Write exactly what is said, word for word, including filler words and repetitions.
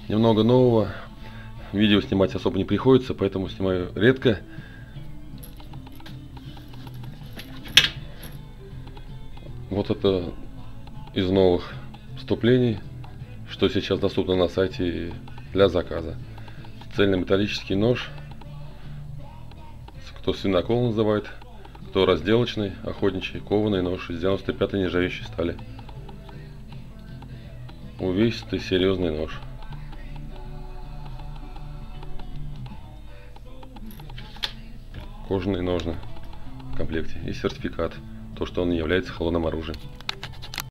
Немного нового. Видео снимать особо не приходится, поэтому снимаю редко. Вот это из новых вступлений, что сейчас доступно на сайте для заказа. Цельнометаллический нож, кто свинокол называет, кто разделочный, охотничий, кованый нож из девяносто пятой нержавеющей стали. Увесистый, серьезный нож. Кожаные ножны в комплекте и сертификат, то что он не является холодным оружием.